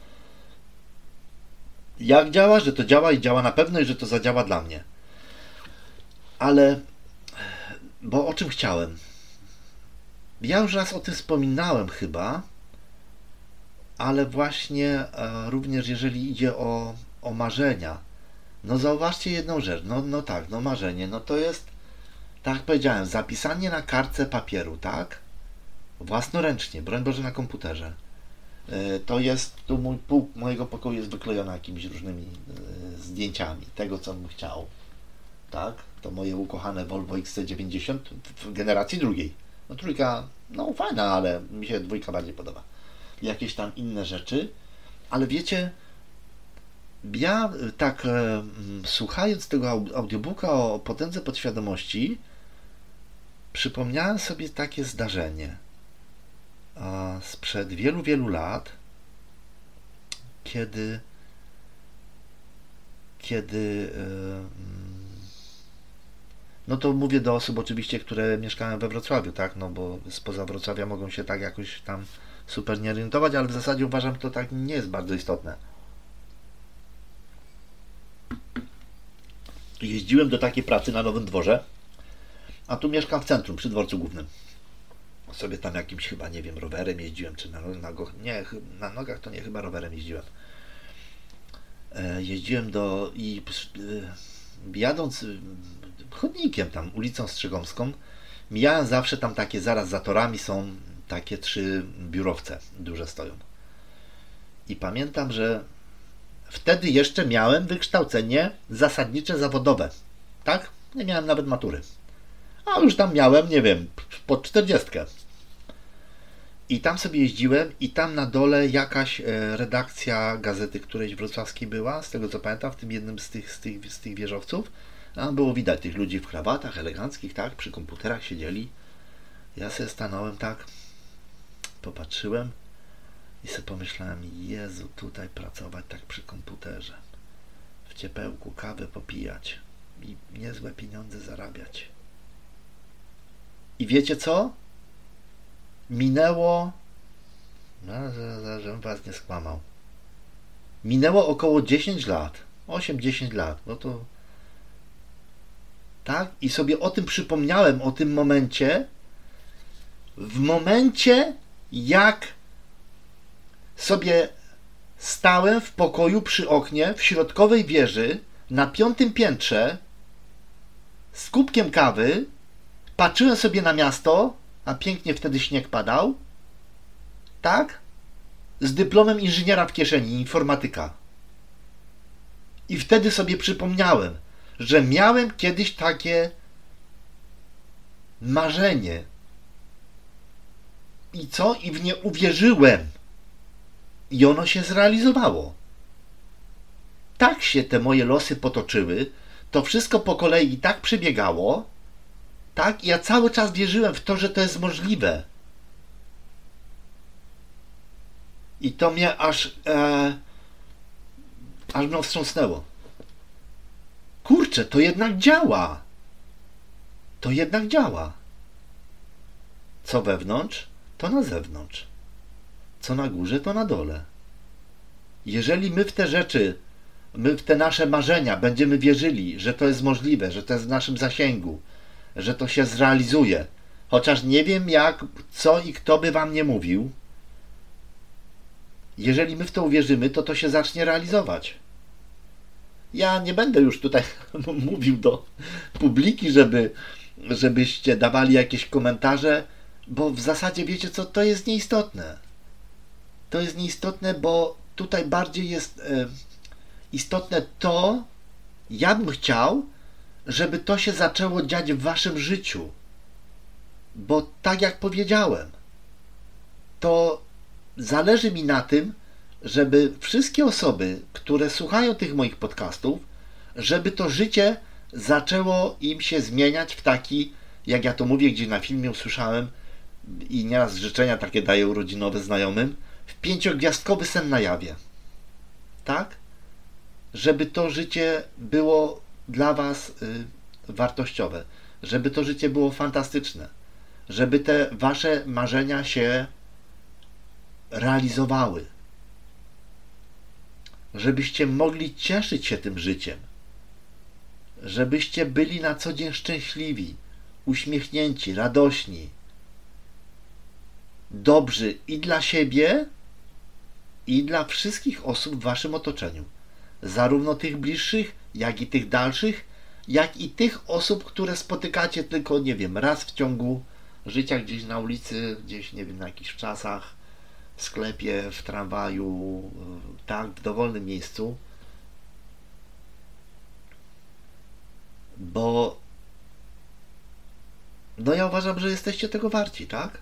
jak działa, że to działa i działa na pewno i że to zadziała dla mnie. Ale, bo o czym chciałem? Ja już raz o tym wspominałem chyba, ale właśnie e, również jeżeli idzie o, o marzenia, no zauważcie jedną rzecz, no, no tak, no marzenie, no to jest, tak jak powiedziałem, zapisanie na kartce papieru, tak? Własnoręcznie, broń Boże na komputerze. To jest, tu mój pół mojego pokoju jest wyklejona jakimiś różnymi zdjęciami tego, co bym chciał, tak? To moje ukochane Volvo X C dziewięćdziesiąt w generacji drugiej. No trójka, no fajna, ale mi się dwójka bardziej podoba. Jakieś tam inne rzeczy, ale wiecie, ja tak e, słuchając tego audiobooka o potędze podświadomości, przypomniałem sobie takie zdarzenie a, sprzed wielu, wielu lat, kiedy kiedy e, no to mówię do osób oczywiście, które mieszkają we Wrocławiu, tak, no bo spoza Wrocławia mogą się tak jakoś tam super nie orientować, ale w zasadzie uważam, że to tak nie jest bardzo istotne. Jeździłem do takiej pracy na Nowym Dworze, a tu mieszkam w centrum, przy dworcu głównym. Sobie tam jakimś chyba, nie wiem, rowerem jeździłem, czy na nogach, nie, na nogach to nie, chyba rowerem jeździłem. E, jeździłem do i e, jadąc chodnikiem tam, ulicą Strzegomską, mijałem zawsze tam takie, zaraz za torami są takie trzy biurowce, duże stoją. I pamiętam, że wtedy jeszcze miałem wykształcenie zasadnicze zawodowe, tak? Nie miałem nawet matury. A już tam miałem, nie wiem, pod czterdziestkę. I tam sobie jeździłem i tam na dole jakaś redakcja gazety którejś wrocławskiej była, z tego co pamiętam, w tym jednym z tych, z tych, z tych wieżowców. Tam było widać tych ludzi w krawatach eleganckich, tak, przy komputerach siedzieli. Ja sobie stanąłem tak, popatrzyłem i sobie pomyślałem, Jezu, tutaj pracować tak przy komputerze, w ciepełku kawę popijać i niezłe pieniądze zarabiać. I wiecie co? Minęło, no, żebym was nie skłamał, minęło około dziesięć lat, osiem dziesięć lat, no to tak, i sobie o tym przypomniałem, o tym momencie, w momencie, jak sobie stałem w pokoju przy oknie w środkowej wieży na piątym piętrze z kubkiem kawy, patrzyłem sobie na miasto, a pięknie wtedy śnieg padał, tak? Z dyplomem inżyniera w kieszeni, informatyka. I wtedy sobie przypomniałem, że miałem kiedyś takie marzenie. I co? I w nie uwierzyłem. I ono się zrealizowało. Tak się te moje losy potoczyły, to wszystko po kolei tak przebiegało, tak? I ja cały czas wierzyłem w to, że to jest możliwe. I to mnie aż e, aż mnie wstrząsnęło. Kurczę, to jednak działa. to jednak działa. Co wewnątrz, to na zewnątrz. Co na górze, to na dole. Jeżeli my w te rzeczy, my w te nasze marzenia będziemy wierzyli, że to jest możliwe, że to jest w naszym zasięgu, że to się zrealizuje, chociaż nie wiem jak, co i kto by wam nie mówił, jeżeli my w to uwierzymy, to to się zacznie realizować. Ja nie będę już tutaj mówił do publiki, żeby, żebyście dawali jakieś komentarze, bo w zasadzie wiecie co, to jest nieistotne. To jest nieistotne, bo tutaj bardziej jest e, istotne to, ja bym chciał, żeby to się zaczęło dziać w waszym życiu. Bo tak jak powiedziałem, to zależy mi na tym, żeby wszystkie osoby, które słuchają tych moich podcastów, żeby to życie zaczęło im się zmieniać w taki, jak ja to mówię, gdzie na filmie usłyszałem i nieraz życzenia takie daję urodzinowe znajomym, w pięciogwiazdkowy sen na jawie. Tak? Żeby to życie było dla was y, wartościowe, żeby to życie było fantastyczne, żeby te wasze marzenia się realizowały, żebyście mogli cieszyć się tym życiem, żebyście byli na co dzień szczęśliwi, uśmiechnięci, radośni, dobrzy i dla siebie, i dla wszystkich osób w waszym otoczeniu, zarówno tych bliższych, jak i tych dalszych, jak i tych osób, które spotykacie tylko, nie wiem, raz w ciągu życia, gdzieś na ulicy, gdzieś, nie wiem, na jakichś czasach, w sklepie, w tramwaju, tak, w dowolnym miejscu, bo no ja uważam, że jesteście tego warci, tak?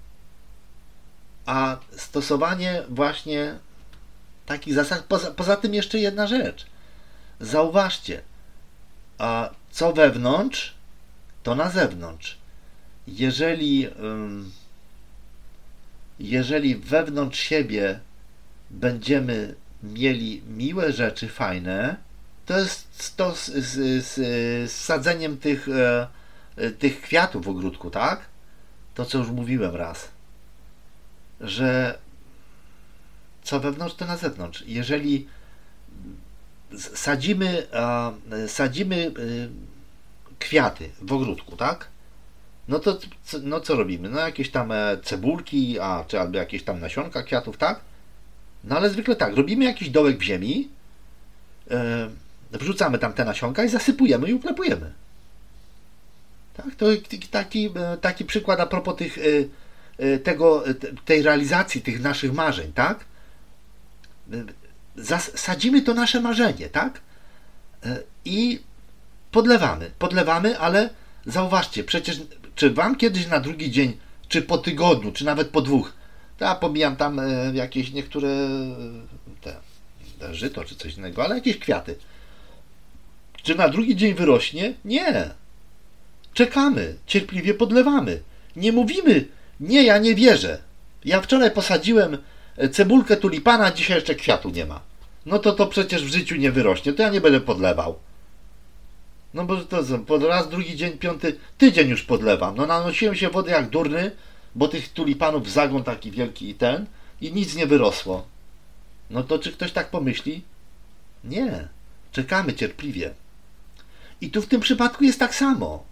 A stosowanie właśnie takich zasad, poza, poza tym jeszcze jedna rzecz. Zauważcie, a co wewnątrz, to na zewnątrz. Jeżeli um, jeżeli wewnątrz siebie będziemy mieli miłe rzeczy, fajne, to jest to z, z, z, z sadzeniem tych, e, tych kwiatów w ogródku, tak? To, co już mówiłem raz, że co wewnątrz, to na zewnątrz. Jeżeli sadzimy, e, sadzimy e, kwiaty w ogródku, tak? No to no co robimy? No jakieś tam cebulki, a, czy albo jakieś tam nasionka kwiatów, tak? No ale zwykle tak, robimy jakiś dołek w ziemi, yy, wrzucamy tam te nasionka i zasypujemy i uklepujemy. Tak? To taki, taki przykład a propos tych, yy, tego, tej realizacji tych naszych marzeń, tak? Zas sadzimy to nasze marzenie, tak? Yy, I podlewamy, podlewamy, ale zauważcie, przecież czy wam kiedyś na drugi dzień, czy po tygodniu, czy nawet po dwóch, to ja pomijam tam e, jakieś niektóre te, te żyto, czy coś innego, ale jakieś kwiaty. Czy na drugi dzień wyrośnie? Nie. Czekamy, cierpliwie podlewamy. Nie mówimy, nie, ja nie wierzę. Ja wczoraj posadziłem cebulkę tulipana, dzisiaj jeszcze kwiatu nie ma. No to to przecież w życiu nie wyrośnie, to ja nie będę podlewał. No bo to po raz, drugi dzień, piąty, tydzień już podlewam. No nanosiłem się wody jak durny, bo tych tulipanów zagon taki wielki i ten, i nic nie wyrosło. No to czy ktoś tak pomyśli? Nie. Czekamy cierpliwie. I tu w tym przypadku jest tak samo.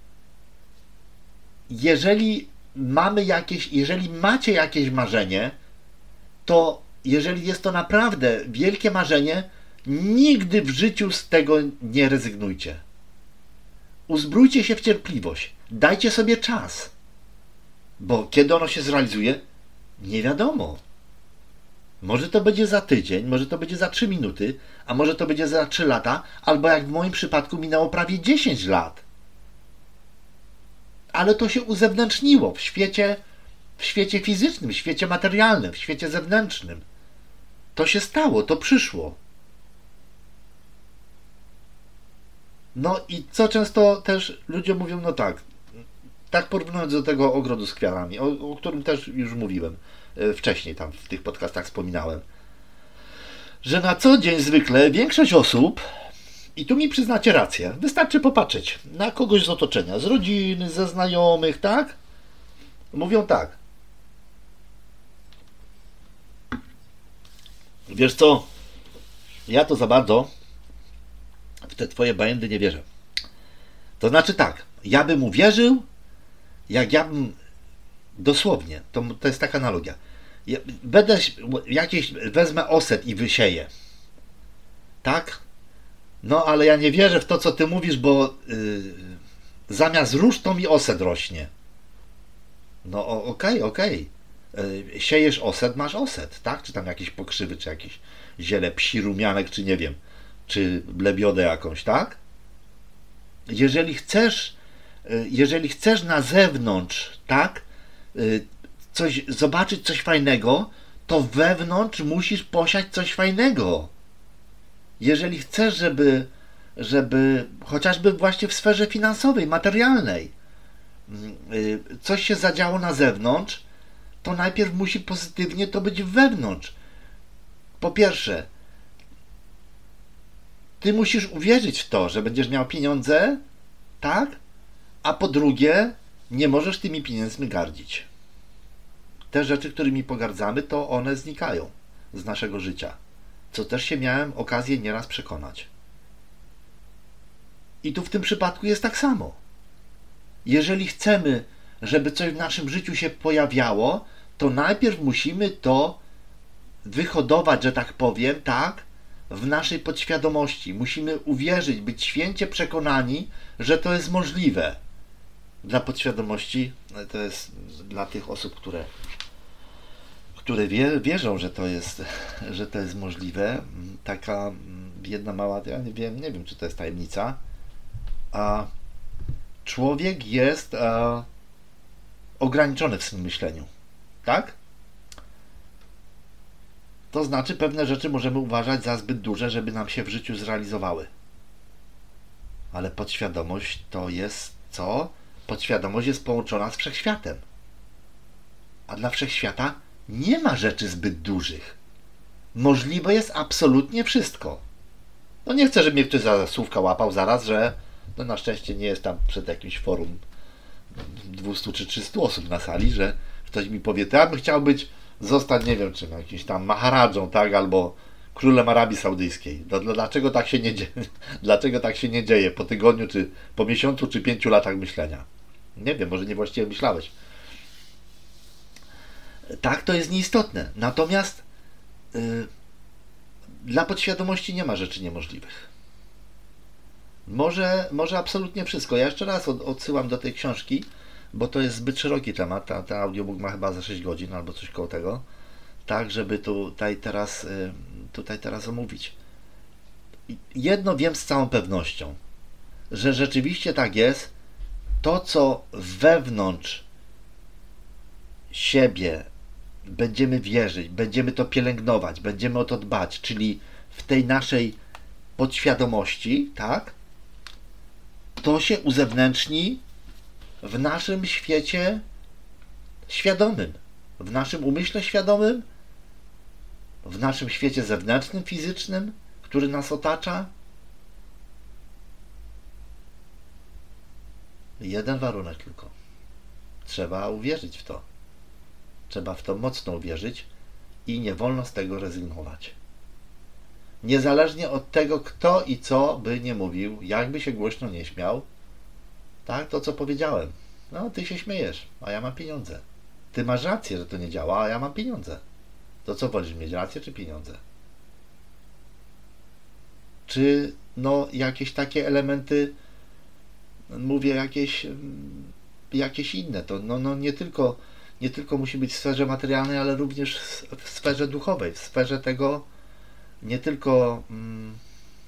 Jeżeli mamy jakieś, jeżeli macie jakieś marzenie, to jeżeli jest to naprawdę wielkie marzenie, nigdy w życiu z tego nie rezygnujcie. Uzbrójcie się w cierpliwość. Dajcie sobie czas. Bo kiedy ono się zrealizuje, nie wiadomo. Może to będzie za tydzień, może to będzie za trzy minuty, a może to będzie za trzy lata, albo jak w moim przypadku minęło prawie dziesięć lat. Ale to się uzewnętrzniło w świecie, w świecie fizycznym, w świecie materialnym, w świecie zewnętrznym. To się stało, to przyszło. No i co często też ludzie mówią, no tak, tak porównując do tego ogrodu z kwiatami, o, o którym też już mówiłem wcześniej, tam w tych podcastach wspominałem, że na co dzień zwykle większość osób I tu mi przyznacie rację. Wystarczy popatrzeć na kogoś z otoczenia, z rodziny, ze znajomych, tak? Mówią tak. Wiesz co? Ja to za bardzo w te twoje bajędy nie wierzę. To znaczy tak, ja bym uwierzył, jak ja bym dosłownie, to, to jest taka analogia. Ja będę jakieś, wezmę oset i wysieję. Tak? No ale ja nie wierzę w to, co ty mówisz, bo yy, zamiast róż to mi oset rośnie. No okej, okay, okej. Okay. Yy, siejesz oset, masz oset, tak? Czy tam jakieś pokrzywy, czy jakieś ziele psi rumianek, czy nie wiem, czy lebiodę jakąś, tak? Jeżeli chcesz, yy, jeżeli chcesz na zewnątrz, tak? Yy, coś, zobaczyć coś fajnego, to wewnątrz musisz posiać coś fajnego. Jeżeli chcesz, żeby, żeby chociażby właśnie w sferze finansowej, materialnej, coś się zadziało na zewnątrz, to najpierw musi pozytywnie to być wewnątrz. Po pierwsze, ty musisz uwierzyć w to, że będziesz miał pieniądze, tak? A po drugie, nie możesz tymi pieniędzmi gardzić. Te rzeczy, którymi pogardzamy, to one znikają z naszego życia. Co też się miałem okazję nieraz przekonać. I tu w tym przypadku jest tak samo. Jeżeli chcemy, żeby coś w naszym życiu się pojawiało, to najpierw musimy to wyhodować, że tak powiem, tak, w naszej podświadomości. Musimy uwierzyć, być święcie przekonani, że to jest możliwe. Dla podświadomości, to jest dla tych osób, które które wie, wierzą, że to jest, że to jest możliwe. Taka jedna mała, ja nie wiem, nie wiem, czy to jest tajemnica. A człowiek jest a, ograniczony w swym myśleniu. Tak? To znaczy, pewne rzeczy możemy uważać za zbyt duże, żeby nam się w życiu zrealizowały. Ale podświadomość to jest co? Podświadomość jest połączona z wszechświatem. A dla wszechświata nie ma rzeczy zbyt dużych. Możliwe jest absolutnie wszystko. No nie chcę, żeby mnie ktoś za słówka łapał zaraz, że no na szczęście nie jest tam przed jakimś forum dwieście czy trzysta osób na sali, że ktoś mi powie, to ja bym chciał być, zostać, nie wiem, czym, jakimś tam maharadżą, tak, albo królem Arabii Saudyjskiej. No, dlaczego tak się nie dzieje? Dlaczego tak się nie dzieje po tygodniu, czy po miesiącu, czy pięciu latach myślenia? Nie wiem, może niewłaściwie myślałeś. Tak, to jest nieistotne. Natomiast yy, dla podświadomości nie ma rzeczy niemożliwych. Może, może absolutnie wszystko. Ja jeszcze raz od, odsyłam do tej książki, bo to jest zbyt szeroki temat. Ta, ten audiobook ma chyba za sześć godzin albo coś koło tego. Tak, żeby tutaj teraz, yy, tutaj teraz omówić. Jedno wiem z całą pewnością, że rzeczywiście tak jest. To, co wewnątrz siebie będziemy wierzyć, będziemy to pielęgnować, będziemy o to dbać, czyli w tej naszej podświadomości, tak, to się uzewnętrzni w naszym świecie świadomym, w naszym umyśle świadomym, w naszym świecie zewnętrznym, fizycznym, który nas otacza. Jeden warunek tylko. Trzeba uwierzyć w to. Trzeba w to mocno uwierzyć i nie wolno z tego rezygnować. Niezależnie od tego, kto i co by nie mówił, jakby się głośno nie śmiał, tak, to co powiedziałem. No, ty się śmiejesz, a ja mam pieniądze. Ty masz rację, że to nie działa, a ja mam pieniądze. To co wolisz, mieć rację czy pieniądze? Czy no jakieś takie elementy, mówię jakieś, jakieś inne, to no, no nie tylko nie tylko musi być w sferze materialnej, ale również w sferze duchowej, w sferze tego nie tylko mm,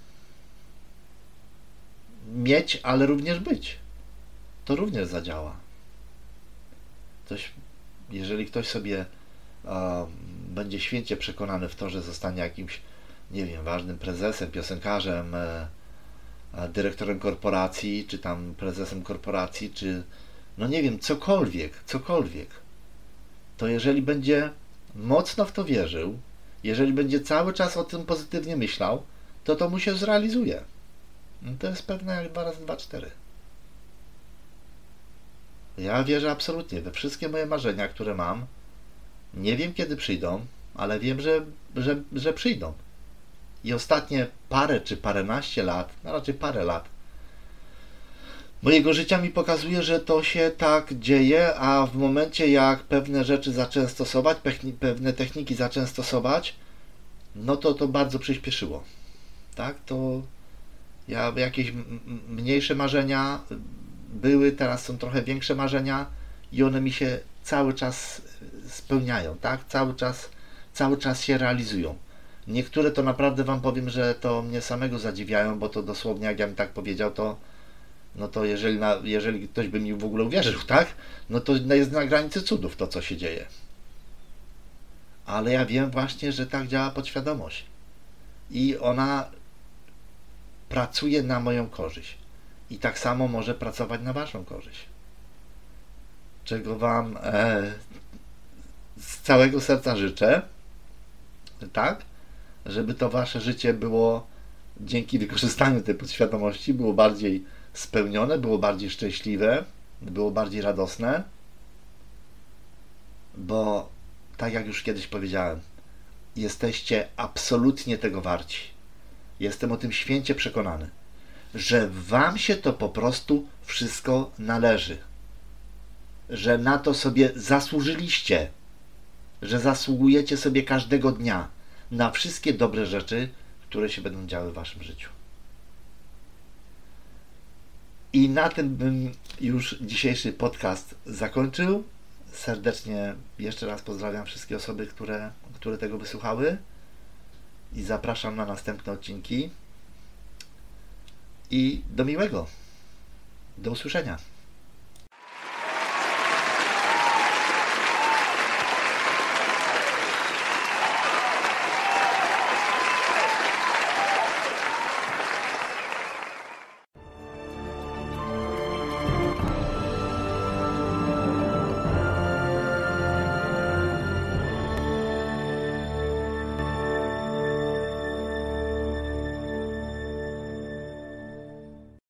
mieć, ale również być. To również zadziała. Ktoś, jeżeli ktoś sobie a, będzie święcie przekonany w to, że zostanie jakimś, nie wiem, ważnym prezesem, piosenkarzem, e, a, dyrektorem korporacji, czy tam prezesem korporacji, czy no nie wiem, cokolwiek, cokolwiek, to jeżeli będzie mocno w to wierzył, jeżeli będzie cały czas o tym pozytywnie myślał, to to mu się zrealizuje. No to jest pewne jak dwa razy dwa, cztery. Ja wierzę absolutnie we wszystkie moje marzenia, które mam. Nie wiem kiedy przyjdą, ale wiem, że, że, że przyjdą. I ostatnie parę czy paręnaście lat, no raczej parę lat mojego życia mi pokazuje, że to się tak dzieje, a w momencie jak pewne rzeczy zacząłem stosować, pewne techniki zacząłem stosować, no to to bardzo przyspieszyło. Tak, to ja jakieś mniejsze marzenia były, teraz są trochę większe marzenia i one mi się cały czas spełniają, tak? Cały czas, cały czas się realizują. Niektóre to naprawdę wam powiem, że to mnie samego zadziwiają, bo to dosłownie jak ja bym tak powiedział, to no to jeżeli, na, jeżeli ktoś by mi w ogóle uwierzył, tak? No to jest na granicy cudów to, co się dzieje. Ale ja wiem właśnie, że tak działa podświadomość. I ona pracuje na moją korzyść. I tak samo może pracować na waszą korzyść. Czego wam e, z całego serca życzę, tak? Żeby to wasze życie było dzięki wykorzystaniu tej podświadomości było bardziej spełnione, było bardziej szczęśliwe, było bardziej radosne, bo tak jak już kiedyś powiedziałem, jesteście absolutnie tego warci. Jestem o tym święcie przekonany, że wam się to po prostu wszystko należy, że na to sobie zasłużyliście, że zasługujecie sobie każdego dnia na wszystkie dobre rzeczy, które się będą działy w waszym życiu. I na tym bym już dzisiejszy podcast zakończył. Serdecznie jeszcze raz pozdrawiam wszystkie osoby, które, które tego wysłuchały i zapraszam na następne odcinki. I do miłego. Do usłyszenia.